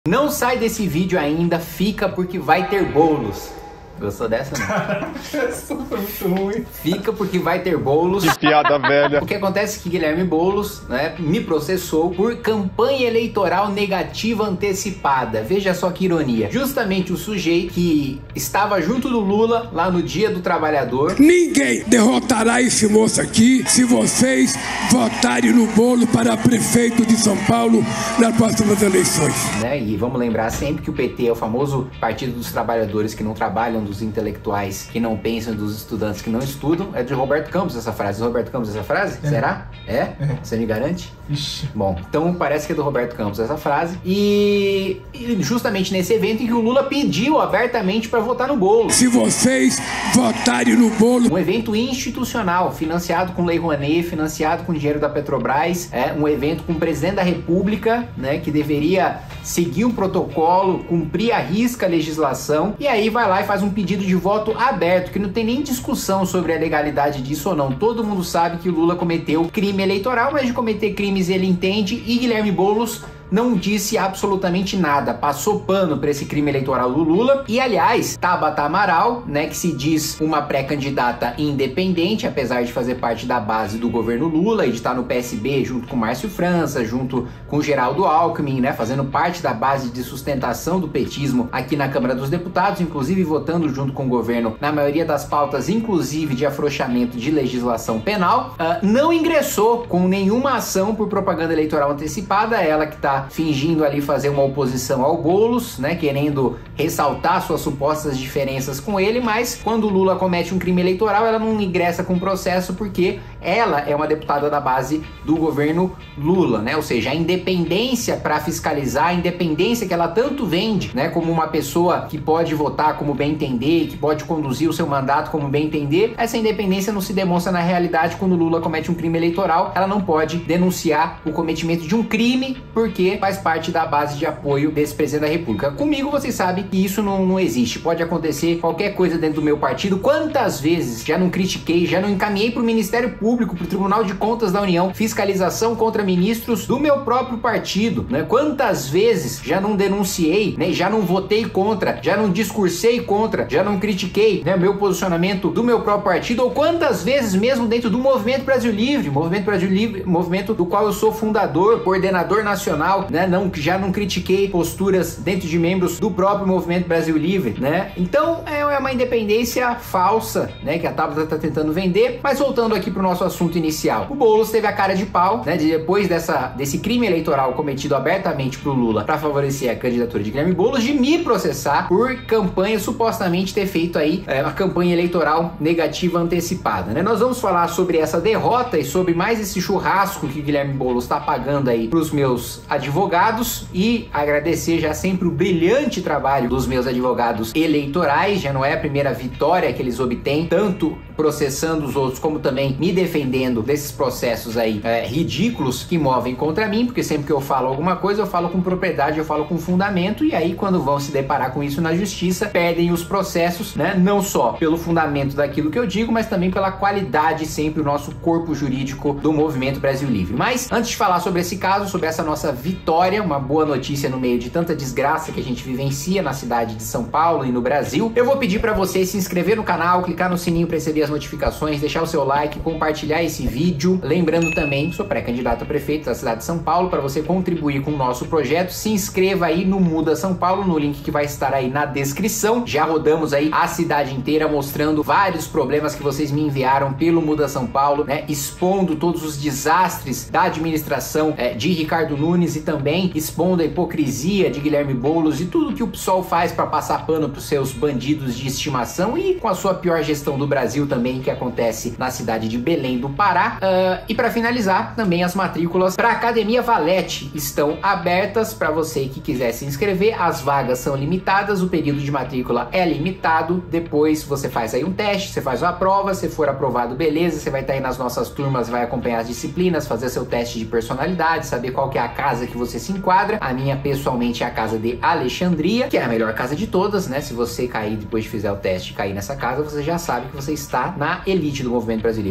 Não sai desse vídeo ainda, fica porque vai ter bolos. Gostou dessa, não? Essa foi muito ruim. Fica porque vai ter bolos. Que piada velha. O que acontece é que Guilherme Boulos, né, me processou por campanha eleitoral negativa antecipada. Veja só que ironia. Justamente o sujeito que estava junto do Lula lá no Dia do Trabalhador. Ninguém derrotará esse moço aqui se vocês votarem no Boulos para prefeito de São Paulo nas próximas eleições. Né? E vamos lembrar sempre que o PT é o famoso Partido dos Trabalhadores que não trabalham, dos intelectuais que não pensam, dos estudantes que não estudam. É de Roberto Campos essa frase. Roberto Campos essa frase? É. Será? É? Você me garante? Ixi. Bom, então parece que é do Roberto Campos essa frase. E justamente nesse evento em que o Lula pediu abertamente para votar no Boulos. Se vocês votarem no Boulos. Um evento institucional, financiado com Lei Rouanet, financiado com dinheiro da Petrobras, um evento com o presidente da República, né, que deveria seguir um protocolo, cumprir à risca a legislação, e aí vai lá e faz um pedido de voto aberto, que não tem nem discussão sobre a legalidade disso ou não. Todo mundo sabe que o Lula cometeu crime eleitoral, mas de cometer crimes ele entende, e Guilherme Boulos não disse absolutamente nada, passou pano para esse crime eleitoral do Lula. E aliás, Tabata Amaral, né, que se diz uma pré-candidata independente, apesar de fazer parte da base do governo Lula e de estar no PSB junto com Márcio França, junto com Geraldo Alckmin, né, fazendo parte da base de sustentação do petismo aqui na Câmara dos Deputados, inclusive votando junto com o governo na maioria das pautas, inclusive de afrouxamento de legislação penal, não ingressou com nenhuma ação por propaganda eleitoral antecipada. Ela que está fingindo ali fazer uma oposição ao Boulos, né, querendo ressaltar suas supostas diferenças com ele, mas quando o Lula comete um crime eleitoral, ela não ingressa com processo porque ela é uma deputada da base do governo Lula, né, ou seja, a independência para fiscalizar, a independência que ela tanto vende, né, como uma pessoa que pode votar como bem entender, que pode conduzir o seu mandato como bem entender, essa independência não se demonstra na realidade. Quando o Lula comete um crime eleitoral, ela não pode denunciar o cometimento de um crime porque faz parte da base de apoio desse presidente da República. Comigo, vocês sabem que isso não existe. Pode acontecer qualquer coisa dentro do meu partido. Quantas vezes já não critiquei, já não encaminhei para o Ministério Público, para o Tribunal de Contas da União, fiscalização contra ministros do meu próprio partido, né? Quantas vezes já não denunciei, né? Já não votei contra, já não discursei contra, já não critiquei, né, meu posicionamento do meu próprio partido, ou quantas vezes mesmo dentro do Movimento Brasil Livre, movimento do qual eu sou fundador, coordenador nacional, né? Já não critiquei posturas dentro de membros do próprio Movimento Brasil Livre, né? Então é uma independência falsa, né, que a Tabata está tentando vender. Mas voltando aqui para o nosso assunto inicial, o Boulos teve a cara de pau, né, depois desse crime eleitoral cometido abertamente pro Lula para favorecer a candidatura de Guilherme Boulos, de me processar por campanha, supostamente ter feito aí uma campanha eleitoral negativa antecipada, né? Nós vamos falar sobre essa derrota e sobre mais esse churrasco que Guilherme Boulos está pagando aí pros meus advogados, e agradecer já sempre o brilhante trabalho dos meus advogados eleitorais. Já não é a primeira vitória que eles obtêm, tanto processando os outros como também me defendendo desses processos aí ridículos que movem contra mim, porque sempre que eu falo alguma coisa eu falo com propriedade, eu falo com fundamento, e aí quando vão se deparar com isso na justiça, perdem os processos, né, não só pelo fundamento daquilo que eu digo, mas também pela qualidade sempre o nosso corpo jurídico do Movimento Brasil Livre. Mas antes de falar sobre esse caso, sobre essa nossa vitória, uma boa notícia no meio de tanta desgraça que a gente vivencia na cidade de São Paulo e no Brasil, eu vou pedir para você se inscrever no canal, clicar no sininho para receber as notificações, deixar o seu like, compartilhar esse vídeo. Lembrando também que sou pré-candidato a prefeito da cidade de São Paulo. Para você contribuir com o nosso projeto, se inscreva aí no Muda São Paulo, no link que vai estar aí na descrição. Já rodamos aí a cidade inteira mostrando vários problemas que vocês me enviaram pelo Muda São Paulo, né, expondo todos os desastres da administração de Ricardo Nunes, e também expondo a hipocrisia de Guilherme Boulos e tudo que o PSOL faz para passar pano para os seus bandidos de estimação, e com a sua pior gestão do Brasil também, que acontece na cidade de Belém do Pará. E para finalizar, também as matrículas para a Academia Valete estão abertas para você que quiser se inscrever. As vagas são limitadas, o período de matrícula é limitado. Depois você faz aí um teste, você faz uma prova, se for aprovado, beleza, você vai estar aí nas nossas turmas, vai acompanhar as disciplinas, fazer seu teste de personalidade, saber qual que é a casa que você se enquadra. A minha, pessoalmente, é a casa de Alexandria, que é a melhor casa de todas, né? Se você cair depois de fizer o teste e cair nessa casa, você já sabe que você está na elite do Movimento Brasil Livre. As outras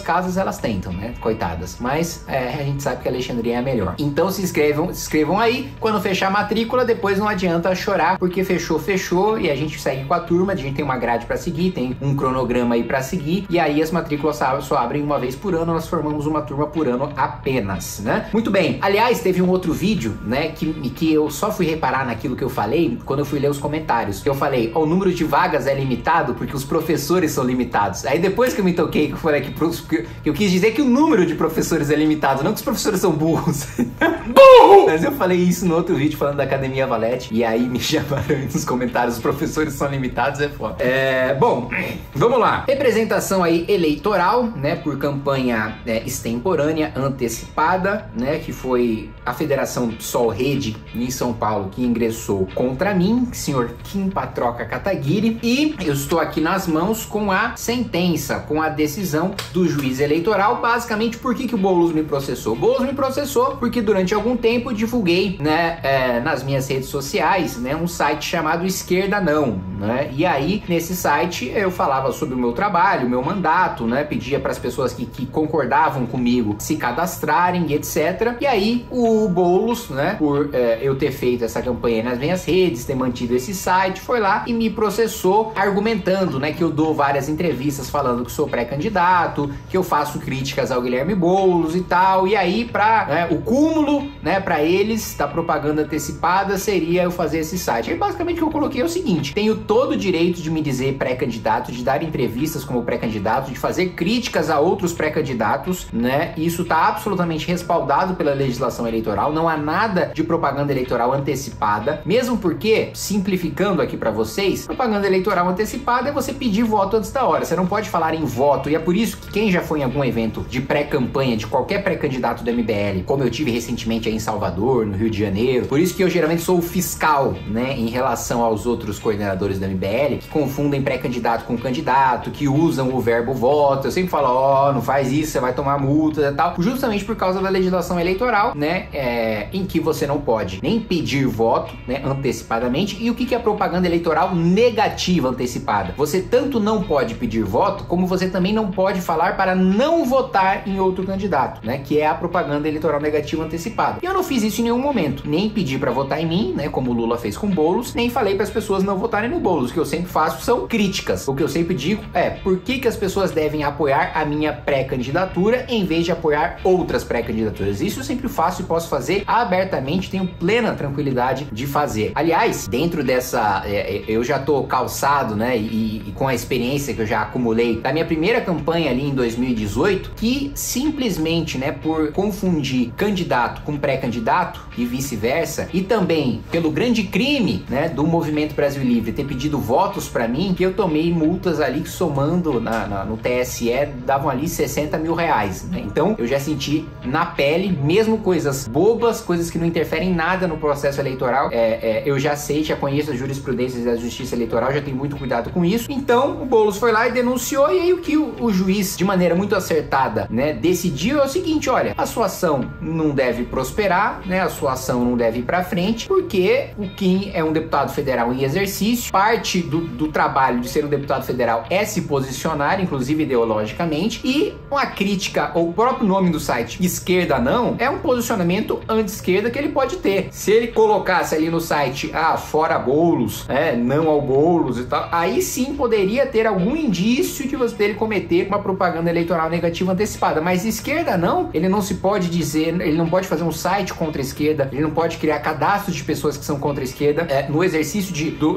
casas elas tentam, né? Coitadas. Mas a gente sabe que a Alexandria é a melhor. Então se inscrevam aí. Quando fechar a matrícula, depois não adianta chorar, porque fechou e a gente segue com a turma. A gente tem uma grade para seguir, tem um cronograma aí para seguir, e aí as matrículas só abrem uma vez por ano. Nós formamos uma turma por ano apenas, né? Muito bem. Aliás, teve um outro vídeo, né, que eu só fui reparar naquilo que eu falei quando eu fui ler os comentários. Eu falei, o número de vagas é limitado porque os professores são limitados. Aí depois que eu me toquei, que eu falei que eu quis dizer que o número de professores é limitado, não que os professores são burros. Burro! Mas eu falei isso no outro vídeo falando da Academia Valete, e aí me chamaram nos comentários, os professores são limitados, é foda. Bom, vamos lá. Representação aí eleitoral, né, por campanha extemporânea, antecipada, né, que foi a Federação PSOL Rede em São Paulo que ingressou contra mim, senhor Kim Patroca Kataguiri, e eu estou aqui nas mãos com a sentença, com a decisão do juiz eleitoral. Basicamente, por que o Boulos me processou? O Boulos me processou porque durante algum tempo eu divulguei, né, nas minhas redes sociais, né, um site chamado Esquerda Não, né, e aí nesse site eu falava sobre o meu trabalho, o meu mandato, né, pedia para as pessoas que concordavam comigo se cadastrarem, etc. E aí o Boulos, né, por eu ter feito essa campanha nas minhas redes, ter mantido esse site, foi lá e me processou argumentando, né, que eu dou várias entrevistas falando que sou pré-candidato, que eu faço críticas ao Guilherme Boulos e tal. E aí, o cúmulo, né, para eles da propaganda antecipada seria eu fazer esse site. Aí basicamente o que eu coloquei é o seguinte: tenho todo o direito de me dizer pré-candidato, de dar entrevistas como pré-candidato, de fazer críticas a outros pré-candidatos, né? Isso está absolutamente respaldado pela legislação eleitoral. Não há nada de propaganda eleitoral antecipada, mesmo porque, simplificando aqui para vocês, propaganda eleitoral antecipada é você pedir voto antes da hora. Você não pode falar em voto, e é por isso que quem já foi em algum evento de pré-campanha de qualquer pré-candidato do MBL, como eu tive recentemente aí em Salvador, no Rio de Janeiro, por isso que eu geralmente sou o fiscal, né, em relação aos outros coordenadores do MBL, que confundem pré-candidato com candidato, que usam o verbo voto. Eu sempre falo, não faz isso, você vai tomar multa e tal, justamente por causa da legislação eleitoral, né, em que você não pode nem pedir voto, né, antecipadamente. E o que é propaganda eleitoral negativa antecipada? Você tanto não pode pedir voto, como você também não pode falar para não votar em outro candidato, né, que é a propaganda eleitoral negativa antecipada. E eu não fiz isso em nenhum momento, nem pedi para votar em mim, né, como o Lula fez com o Boulos, nem falei para as pessoas não votarem no Boulos. O que eu sempre faço são críticas. O que eu sempre digo é por que as pessoas devem apoiar a minha pré-candidatura em vez de apoiar outras pré-candidaturas. Isso eu sempre faço e posso fazer abertamente, tenho plena tranquilidade de fazer. Aliás, dentro dessa, eu já tô calçado, né, e com a experiência que eu já acumulei da minha primeira campanha ali em 2018, que simplesmente, né, por confundir candidato com pré-candidato e vice-versa, e também pelo grande crime, né, do Movimento Brasil Livre ter pedido votos para mim, que eu tomei multas ali que, somando no TSE, davam ali 60 mil reais, né? Então eu já senti na pele, mesmo coisas bobas, coisas que não interferem em nada no processo eleitoral, eu já sei, já conheço as jurisprudências da justiça eleitoral, já tenho muito cuidado com isso. Então o Boulos foi lá e denunciou, e aí o que o juiz, de maneira muito acertada, né, decidiu é o seguinte: olha, a sua ação não deve prosperar, né, a sua ação não deve ir pra frente, porque o Kim é um deputado federal em exercício, parte do trabalho de ser um deputado federal é se posicionar, inclusive ideologicamente, e uma crítica, ou o próprio nome do site, Esquerda Não, é um posicionamento anti-esquerda que ele pode ter. Se ele colocasse ali no site, fora Boulos, não ao Boulos e tal, aí sim poderia ter algum indício de dele cometer uma propaganda eleitoral negativa antecipada. Mas Esquerda Não, ele não se pode dizer, ele não pode fazer um site contra a esquerda, ele não pode criar cadastros de pessoas que são contra a esquerda no exercício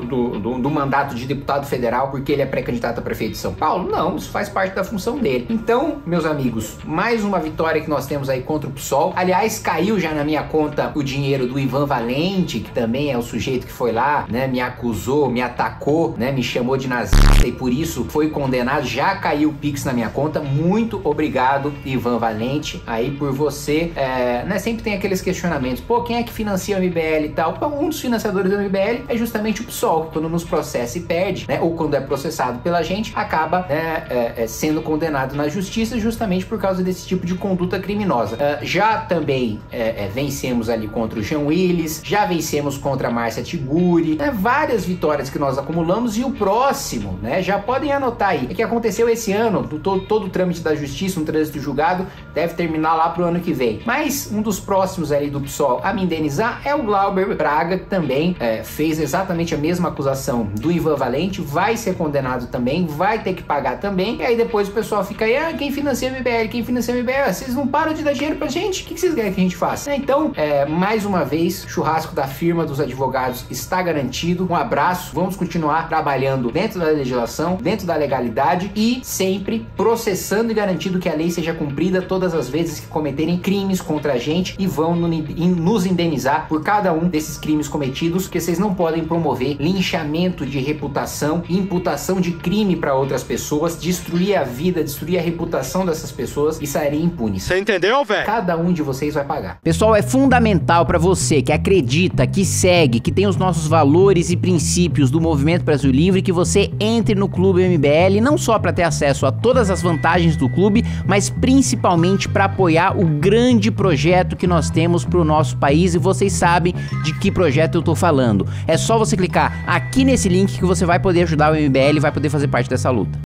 do mandato de deputado federal porque ele é pré-candidato a prefeito de São Paulo. Não, isso faz parte da função dele. Então, meus amigos, mais uma vitória que nós temos aí contra o PSOL. Aliás, caiu já na minha conta o dinheiro do Ivan Valente, que também é o sujeito que foi lá, né, me acusou, me atacou, né, me chamou de nazista e por isso foi condenado. Já caiu o Pix na minha conta. Muito obrigado, Ivan Valente, aí por você, né, sempre tem aqueles questionamentos, quem é que financia o MBL e tal? Um dos financiadores do MBL é justamente o PSOL, que quando nos processa e perde, né, ou quando é processado pela gente, acaba, né, sendo condenado na justiça justamente por causa desse tipo de conduta criminosa. Já também vencemos ali contra o Jean Willis, já vencemos contra a Márcia Tiburi, né, várias vitórias que nós acumulamos, e o próximo, né, já podem anotar aí, que aconteceu esse ano, todo o trâmite da justiça, um trânsito julgado, deve terminar lá pro ano que vem. Mas um dos próximos ali do PSOL a me indenizar é o Glauber Braga, que também fez exatamente a mesma acusação do Ivan Valente, vai ser condenado também, vai ter que pagar também, e aí depois o pessoal fica aí, quem financia a MBL, quem financia a MBL, vocês não param de dar dinheiro pra gente, o que vocês querem que a gente faça? Então, mais uma vez, churrasco da firma dos advogados está garantido, um abraço, vamos continuar trabalhando dentro da legislação, dentro da legalidade e sempre processando e garantindo que a lei seja cumprida todas as vezes que cometerem crimes contra a gente e vão nos indenizar por cada um desses crimes cometidos, porque vocês não podem promover linchamento de reputação, imputação de crime para outras pessoas, destruir a vida, destruir a reputação dessas pessoas e saírem impunes. Você entendeu, velho? Cada um de vocês vai pagar. Pessoal, é fundamental para você que acredita, que segue, que tem os nossos valores e princípios do Movimento Brasil Livre, que você entre no Clube MBL, não só para ter acesso a todas as vantagens do clube, mas principalmente para apoiar o grande projeto que nós temos para o nosso país, e vocês sabem de que projeto eu tô falando. É só você clicar aqui nesse link que você vai poder ajudar o MBL e vai poder fazer parte dessa luta.